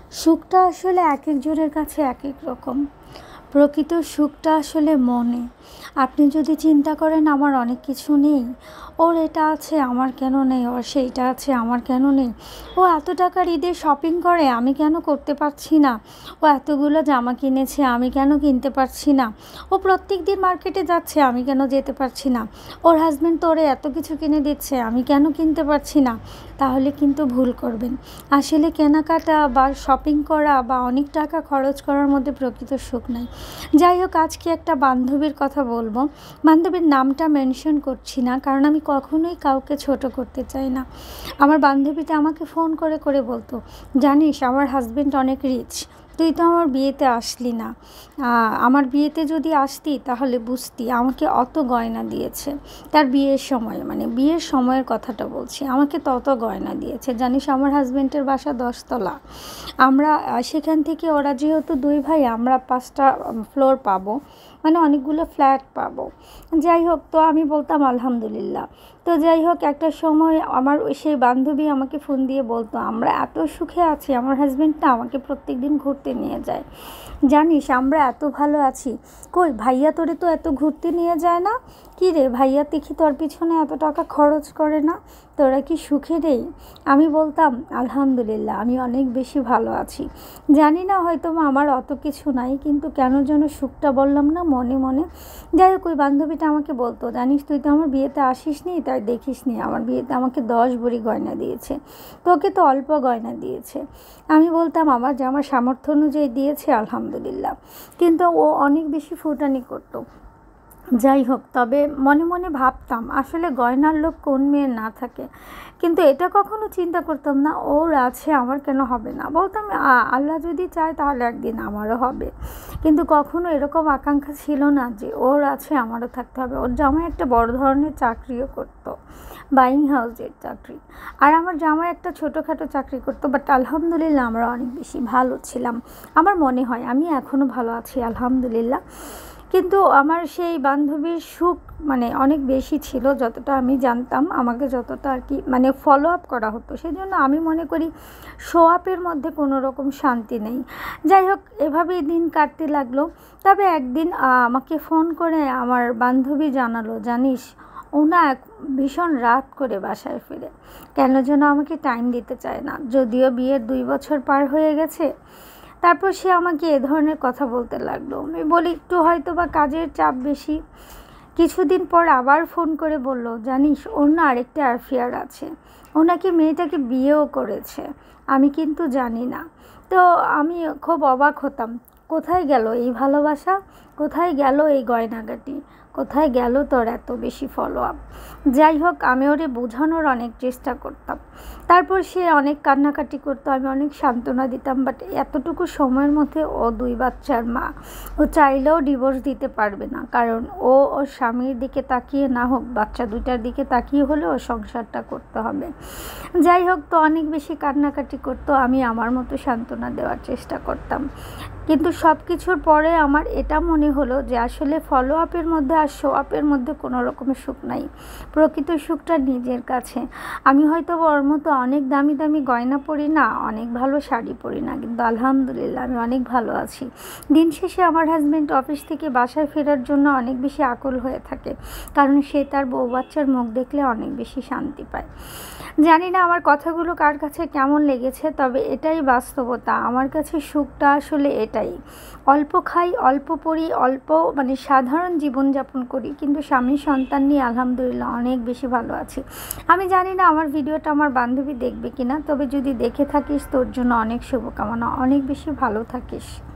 সুখটা আসলে একেকজনের কাছে একেক রকম। প্রকৃত সুখটা আসলে মনে। আপনি যদি চিন্তা করেন আমার অনেক কিছু নেই, ওর এটা আছে আমার কেন নেই, ওর সেইটা আছে আমার কেন নেই, ও এত টাকার ঈদে শপিং করে আমি কেন করতে পারছি না, ও এতগুলো জামা কিনেছে আমি কেন কিনতে পারছি না, ও প্রত্যেক দিন মার্কেটে যাচ্ছে আমি কেন যেতে পারছি না, ওর হাজব্যান্ড তো ওরে এত কিছু কিনে দিচ্ছে আমি কেন কিনতে পারছি না, তাহলে কিন্তু ভুল করবেন। আসলে কেনাকাটা বা শপিং করা বা অনেক টাকা খরচ করার মধ্যে প্রকৃত সুখ নাই। যাই হোক, আজকে একটা বান্ধবীর কথা বলবো। বান্ধবীর নামটা মেনশন করছি না, কারণ আমি কখনোই কাউকে ছোট করতে চাই না। আমার বান্ধবীটা আমাকে ফোন করে করে বলতো, জানিস আমার হাজব্যান্ড অনেক রিচ, তুই তো আমার বিয়েতে আসলি না, আমার বিয়েতে যদি আসতি তাহলে বুঝতি আমাকে অত গয়না দিয়েছে। তার বিয়ের সময়, মানে বিয়ের সময়ের কথাটা বলছি, আমাকে তত গয়না দিয়েছে। জানিস আমার হাজব্যান্ডের বাসা 10 তলা। আমরা সেখান থেকে, ওরা যেহেতু 2 ভাই, আমরা 5টা ফ্লোর পাবো, মানে অনেকগুলো ফ্ল্যাট পাবো। যাই হোক, তো আমি বলতাম আলহামদুলিল্লাহ। তো যাই হোক, একটা সময় আমার সেই বান্ধবী আমাকে ফোন দিয়ে বলতো, আমরা এত সুখে আছি, আমার হাজব্যান্ডটা আমাকে প্রত্যেক দিন ঘুরতে নিয়ে যায়। জানিস আমরা এত ভালো আছি। কই ভাইয়া তোরে তো এত ঘুরতে নিয়ে যায় না? কী রে ভাইয়া দেখি তোর পিছনে এত টাকা খরচ করে না, তোরা কি সুখে নেই? আমি বলতাম আলহামদুলিল্লাহ, আমি অনেক বেশি ভালো আছি। জানি না হয়তো আমার অত কিছু নাই, কিন্তু কেন যেন সুখটা বললাম না মনে মনে। যাই হোক, ওই বান্ধবীটা আমাকে বলতো, জানিস তুই তো আমার বিয়েতে আসিস নি, তাই দেখিস নি আমার বিয়েতে আমাকে 10 ভরি গয়না দিয়েছে, তোকে তো অল্প গয়না দিয়েছে। আমি বলতাম আমার যে আমার সামর্থ্য অনুযায়ী দিয়েছে আলহামদুলিল্লাহ, কিন্তু ও অনেক বেশি ফুটানি করতো। যাই হোক, তবে মনে মনে ভাবতাম আসলে গয়নার লোভ কোন মেয়ের না থাকে, কিন্তু এটা কখনো চিন্তা করতাম না ওর আছে আমার কেন হবে না। বলতাম আল্লাহ যদি চায় তাহলে একদিন আমারও হবে, কিন্তু কখনো এরকম আকাঙ্ক্ষা ছিল না যে ওর আছে আমারও থাকতে হবে। ওর জামাই একটা বড় ধরনের চাকরিও করতো, বাইং হাউসের চাকরি, আর আমার জামাই একটা ছোটোখাটো চাকরি করতো। বাট আলহামদুলিল্লাহ আমরা অনেক বেশি ভালো ছিলাম। আমার মনে হয় আমি এখনও ভালো আছি আলহামদুলিল্লাহ। কিন্তু আমার সেই বান্ধবীর সুখ মানে অনেক বেশি ছিল, যতটা আমি জানতাম, আমাকে যতটা আর কি মানে ফলো আপ করা হতো। সেজন্য আমি মনে করি শো আপের মধ্যে কোনো রকম শান্তি নেই। যাই হোক, এভাবেই দিন কাটতে লাগলো। তবে একদিন আমাকে ফোন করে আমার বান্ধবী জানালো, জানিস ও না ভীষণ রাত করে বাসায় ফিরে, কেন যেন আমাকে টাইম দিতে চায় না, যদিও বিয়ের 2 বছর পার হয়ে গেছে। তারপর সে আমাকে এ ধরনের কথা বলতে লাগলো। আমি বলি একটু হয়তো বা কাজের চাপ বেশি। কিছুদিন পর আবার ফোন করে বলল, জানিস ওর না আরেকটা অ্যাফেয়ার আছে, ও নাকি মেয়েটাকে বিয়েও করেছে, আমি কিন্তু জানি না। তো আমি খুব অবাক হতাম, কোথায় গেল এই ভালোবাসা, কোথায় গেল এই গয়নাগাটি, কোথায় গেল তোর এত বেশি ফলো আপ। যাই হোক, আমি ওরে বোঝানোর অনেক চেষ্টা করতাম। তারপর সে অনেক কান্নাকাটি করতো, আমি অনেক সান্ত্বনা দিতাম। বাট এতটুকু সময়ের মধ্যে ও 2 বাচ্চার মা, ও চাইলেও ডিভোর্স দিতে পারবে না, কারণ ও ওর স্বামীর দিকে তাকিয়ে না হোক, বাচ্চা 2টার দিকে তাকিয়ে হলেও সংসারটা করতে হবে। যাই হোক, তো অনেক বেশি কান্নাকাটি করতো, আমি আমার মতো সান্ত্বনা দেওয়ার চেষ্টা করতাম। কিন্তু সব কিছুর পরে আমার এটা মনে হলো যে আসলে ফলো আপের মধ্যে আর শো আপের মধ্যে কোনো রকমের সুখ নাই। প্রকৃত সুখটা নিজের কাছে। আমি হয়তো ওর মতো অনেক দামি দামি গয়না পরি না, অনেক ভালো শাড়ি পরি না, কিন্তু আলহামদুলিল্লাহ আমি অনেক ভালো আছি। দিন শেষে আমার হাজব্যান্ড অফিস থেকে বাসায় ফেরার জন্য অনেক বেশি আকুল হয়ে থাকে, কারণ সে তার বউ বাচ্চার মুখ দেখলে অনেক বেশি শান্তি পায়। জানি না আমার কথাগুলো কার কাছে কেমন লেগেছে, তবে এটাই বাস্তবতা। আমার কাছে সুখটা আসলে এটাই, অল্প খাই, অল্প পড়ি, অল্প মানে সাধারণ জীবনযাপন করি, কিন্তু স্বামী সন্তান নিয়ে আলহামদুলিল্লাহ অনেক বেশি ভালো আছি। আমি জানি না আমার ভিডিওটা আমার বান্ধবী দেখবে কিনা, তবে যদি দেখে থাকিস তোর জন্য অনেক শুভকামনা, অনেক বেশি ভালো থাকিস।